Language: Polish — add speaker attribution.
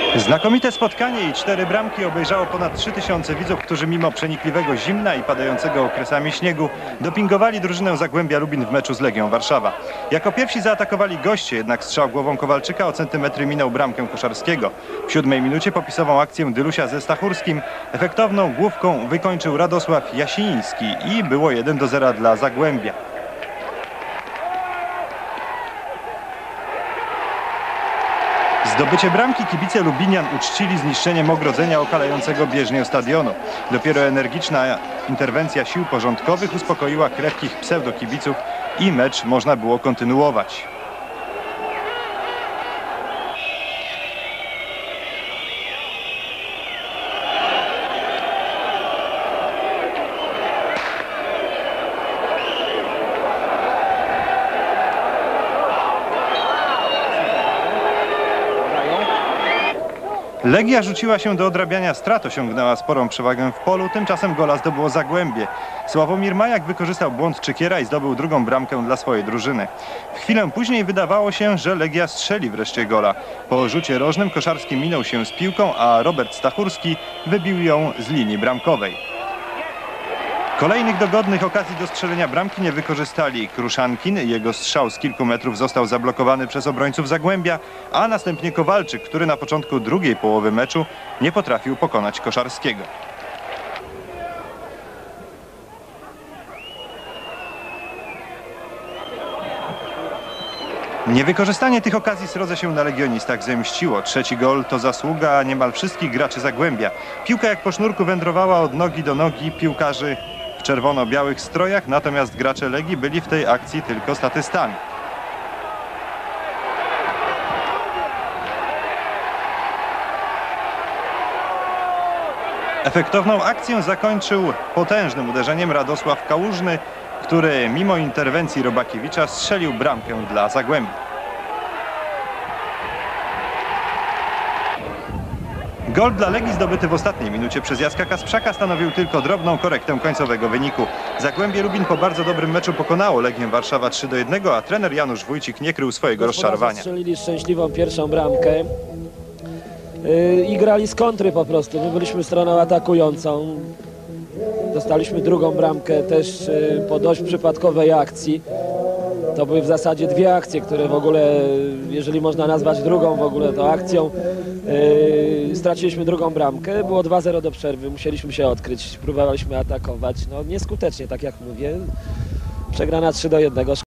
Speaker 1: Znakomite spotkanie i 4 bramki obejrzało ponad 3000 widzów, którzy mimo przenikliwego zimna i padającego okresami śniegu dopingowali drużynę Zagłębia Lubin w meczu z Legią Warszawa. Jako pierwsi zaatakowali goście, jednak strzał głową Kowalczyka o centymetry minął bramkę Koszarskiego. W 7 minucie popisową akcję Dylusia ze Stachurskim efektowną główką wykończył Radosław Jasiński i było 1-0 dla Zagłębia. Zdobycie bramki kibice lubinian uczcili zniszczeniem ogrodzenia okalającego bieżnię stadionu. Dopiero energiczna interwencja sił porządkowych uspokoiła krewkich pseudokibiców i mecz można było kontynuować. Legia rzuciła się do odrabiania strat, osiągnęła sporą przewagę w polu, tymczasem gola zdobyło Zagłębie. Sławomir Majak wykorzystał błąd Czykiera i zdobył drugą bramkę dla swojej drużyny. W chwilę później wydawało się, że Legia strzeli wreszcie gola. Po rzucie rożnym Koszarski minął się z piłką, a Robert Stachurski wybił ją z linii bramkowej. Kolejnych dogodnych okazji do strzelenia bramki nie wykorzystali Kruszankin. Jego strzał z kilku metrów został zablokowany przez obrońców Zagłębia, a następnie Kowalczyk, który na początku drugiej połowy meczu nie potrafił pokonać Koszarskiego. Niewykorzystanie tych okazji Srodze się na legionistach zemściło. Trzeci gol to zasługa niemal wszystkich graczy Zagłębia. Piłka jak po sznurku wędrowała od nogi do nogi piłkarzy w czerwono-białych strojach, natomiast gracze Legii byli w tej akcji tylko statystami. Efektowną akcję zakończył potężnym uderzeniem Radosław Kałużny, który mimo interwencji Robakiewicza strzelił bramkę dla Zagłębia. Gol dla Legii zdobyty w ostatniej minucie przez Jacka Kasprzaka stanowił tylko drobną korektę końcowego wyniku. Zagłębie Lubin po bardzo dobrym meczu pokonało Legię Warszawa 3-1, a trener Janusz Wójcik nie krył swojego rozczarowania.
Speaker 2: Strzelili szczęśliwą pierwszą bramkę i grali z kontry po prostu. My byliśmy stroną atakującą. Dostaliśmy drugą bramkę też po dość przypadkowej akcji. To były w zasadzie dwie akcje, które w ogóle, jeżeli można nazwać drugą w ogóle to akcją, straciliśmy drugą bramkę. Było 2-0 do przerwy, musieliśmy się odkryć, próbowaliśmy atakować. No nieskutecznie, tak jak mówię. Przegrana 3-1.